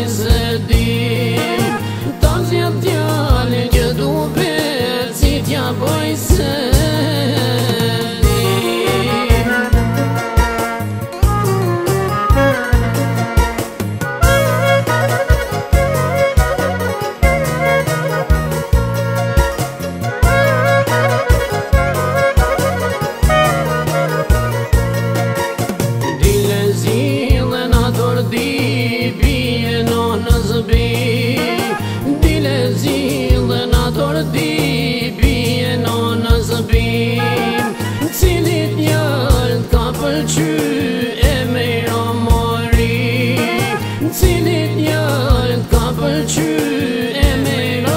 bojnë se dim. Ta zjedh djallin që du bet, si t'ja bojnë se cilit njëllë ka pëlqy e me ramari, cilit njëllë ka pëlqy e me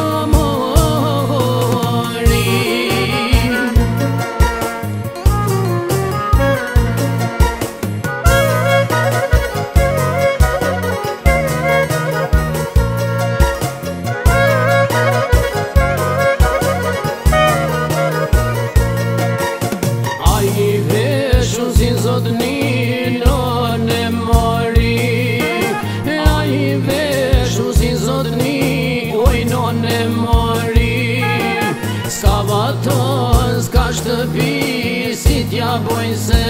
ramari. Zotni në mori, a i veshu si zotni, oj në mori. S'ka baton, s'ka shtëpi, si t'ja bojnë se